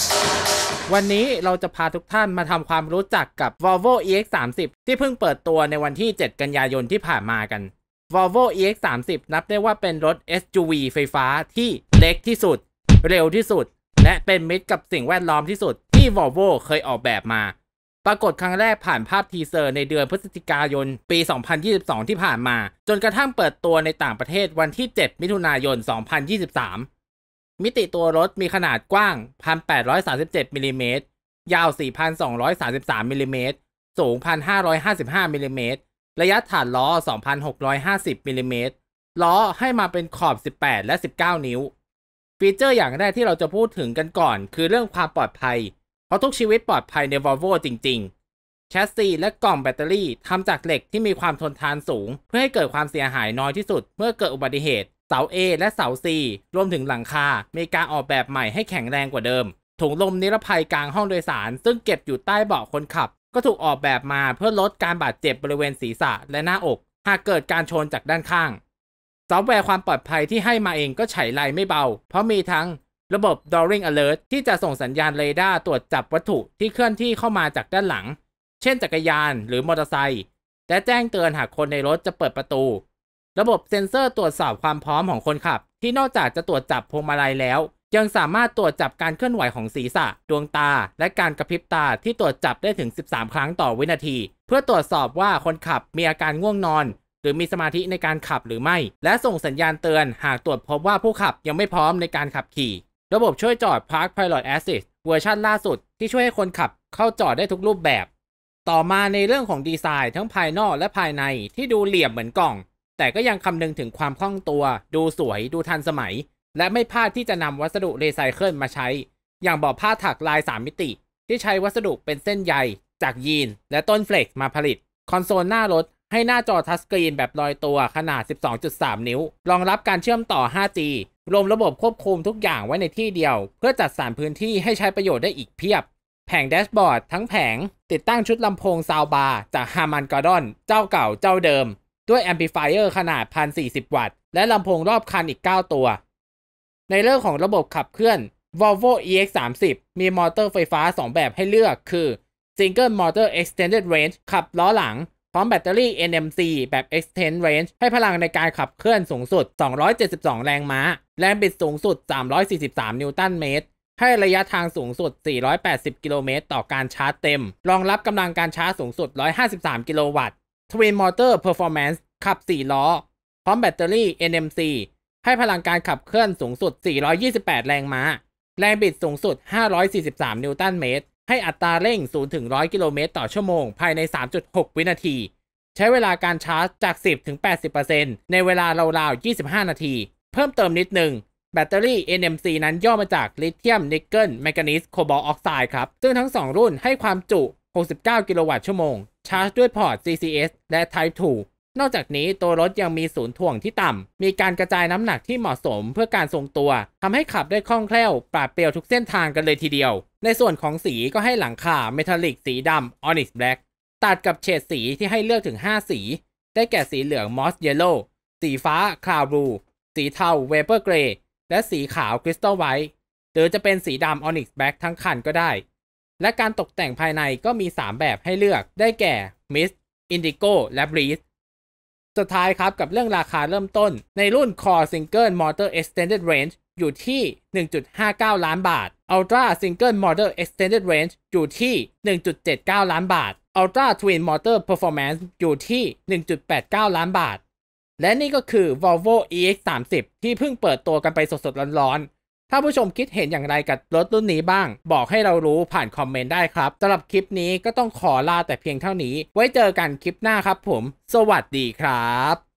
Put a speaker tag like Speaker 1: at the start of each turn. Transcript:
Speaker 1: วันนี้เราจะพาทุกท่านมาทำความรู้จักกับ Volvo EX30 ที่เพิ่งเปิดตัวในวันที่ 7 กันยายนที่ผ่านมากัน Volvo EX30 นับได้ว่าเป็นรถ SUV ไฟฟ้าที่เล็กที่สุดเร็วที่สุดและเป็นมิตรกับสิ่งแวดล้อมที่สุดที่ Volvo เคยออกแบบมาปรากฏครั้งแรกผ่านภาพทีเซอร์ในเดือนพฤศจิกายนปี 2022 ที่ผ่านมาจนกระทั่งเปิดตัวในต่างประเทศวันที่ 7 มิถุนายน 2023 มิติตัวรถมีขนาดกว้าง 1,837 มิลลิเมตรยาว 4,233 มิลลิเมตรสูง 1,555 มิลลิเมตรระยะฐานล้อ 2,650 มิลลิเมตรล้อให้มาเป็นขอบ 18 และ 19 นิ้วฟีเจอร์อย่างแรกที่เราจะพูดถึงกันก่อนคือเรื่องความปลอดภัยเพราะทุกชีวิตปลอดภัยใน Volvo จริงๆแชสซีและกล่องแบตเตอรี่ทำจากเหล็กที่มีความทนทานสูงเพื่อให้เกิดความเสียหายน้อยที่สุดเมื่อเกิดอุบัติเหตุเสา A และเสา C รวมถึงหลังคามีการออกแบบใหม่ให้แข็งแรงกว่าเดิมถุงลมนิรภัยกลางห้องโดยสารซึ่งเก็บอยู่ใต้เบาะคนขับก็ถูกออกแบบมาเพื่อลดการบาดเจ็บบริเวณศีรษะและหน้าอกหากเกิดการชนจากด้านข้างซอฟต์แวร์ความปลอดภัยที่ให้มาเองก็ไฉไลไม่เบาเพราะมีทั้งระบบ Dooring Alert ที่จะส่งสัญญาณเรดาร์ตรวจจับวัตถุที่เคลื่อนที่เข้ามาจากด้านหลังเช่นจักรยานหรือมอเตอร์ไซค์และแจ้งเตือนหากคนในรถจะเปิดประตูระบบเซ็นเซอร์ตรวจสอบความพร้อมของคนขับที่นอกจากจะตรวจจับพวงมาลัยแล้วยังสามารถตรวจจับการเคลื่อนไหวของศีรษะดวงตาและการกระพริบตาที่ตรวจจับได้ถึง13 ครั้งต่อวินาทีเพื่อตรวจสอบว่าคนขับมีอาการง่วงนอนหรือมีสมาธิในการขับหรือไม่และส่งสัญญาณเตือนหากตรวจพบว่าผู้ขับยังไม่พร้อมในการขับขี่ระบบช่วยจอด Park Pilot Assist เวอร์ชันล่าสุดที่ช่วยให้คนขับเข้าจอดได้ทุกรูปแบบต่อมาในเรื่องของดีไซน์ทั้งภายนอกและภายในที่ดูเหลี่ยมเหมือนกล่องแต่ก็ยังคำนึงถึงความคล่องตัวดูสวยดูทันสมัยและไม่พลาดที่จะนำวัสดุรีไซเคิลมาใช้อย่างเบาะผ้าถักลาย3มิติที่ใช้วัสดุเป็นเส้นใยจากยีนและต้นเฟล็กซ์มาผลิตคอนโซลหน้ารถให้หน้าจอทัชสกรีนแบบลอยตัวขนาด 12.3 นิ้วรองรับการเชื่อมต่อ 5G รวมระบบควบคุมทุกอย่างไว้ในที่เดียวเพื่อจัดสรรพื้นที่ให้ใช้ประโยชน์ได้อีกเพียบแผงแดชบอร์ดทั้งแผงติดตั้งชุดลำโพงซาวบาร์จากฮามันกอร์ดอนเจ้าเก่าเจ้าเดิมด้วยแอมพลิฟายเออร์ขนาด 1,040 วัตต์และลำโพงรอบคันอีก 9 ตัวในเรื่องของระบบขับเคลื่อน Volvo EX30 มีมอเตอร์ไฟฟ้า2แบบให้เลือกคือ Single Motor Extended Range ขับล้อหลังพร้อมแบตเตอรี่ NMC แบบ Extend Range ให้พลังในการขับเคลื่อนสูงสุด272 แรงม้าแรงบิดสูงสุด343 นิวตันเมตรให้ระยะทางสูงสุด480 กิโลเมตรต่อการชาร์จเต็มรองรับกำลังการชาร์จสูงสุด153 กิโลวัตต์ Twin Motor Performance ขับ4ล้อพร้อมแบตเตอรี่ NMC ให้พลังการขับเคลื่อนสูงสุด428 แรงม้าแรงบิดสูงสุด543 นิวตันเมตรให้อัตราเร่ง0 ถึง 100 กิโลเมตรต่อชั่วโมงภายใน 3.6 วินาทีใช้เวลาการชาร์จจาก 10-80% ในเวลาราวๆ 25 นาทีเพิ่มเติมนิดนึงแบตเตอรี่ NMC นั้นย่อมาจากลิเธียมนิกเกิลแมงกานีสโคบอลต์ออกไซด์ครับซึ่งทั้ง2รุ่นให้ความจุ69 กิโลวัตต์ชั่วโมงชาร์จด้วยพอร์ต CCS และ Type 2นอกจากนี้ตัวรถยังมีศูนย์ถ่วงที่ต่ำมีการกระจายน้ำหนักที่เหมาะสมเพื่อการทรงตัวทำให้ขับได้คล่องแคล่วปราดเปรียวทุกเส้นทางกันเลยทีเดียวในส่วนของสีก็ให้หลังคาเมทัลลิกสีดำ Onyx Black ตัดกับเฉดสีที่ให้เลือกถึง5สีได้แก่สีเหลือง Moss Yellow สีฟ้า Cloud Blue สีเทา Vapor Gray และสีขาว Crystal White หรือจะเป็นสีดำ Onyx Black ทั้งคันก็ได้และการตกแต่งภายในก็มี3แบบให้เลือกได้แก่ Mist Indigo และ Breezeสุดท้ายครับกับเรื่องราคาเริ่มต้นในรุ่น Core Single Motor Extended Range อยู่ที่ 1.59 ล้านบาท Ultra Single Motor Extended Range อยู่ที่ 1.79 ล้านบาท Ultra Twin Motor Performance อยู่ที่ 1.89 ล้านบาทและนี่ก็คือ Volvo EX30 ที่เพิ่งเปิดตัวกันไปสดๆร้อนๆถ้าผู้ชมคิดเห็นอย่างไรกับรถรุ่นนี้บ้างบอกให้เรารู้ผ่านคอมเมนต์ได้ครับสำหรับคลิปนี้ก็ต้องขอลาแต่เพียงเท่านี้ไว้เจอกันคลิปหน้าครับผมสวัสดีครับ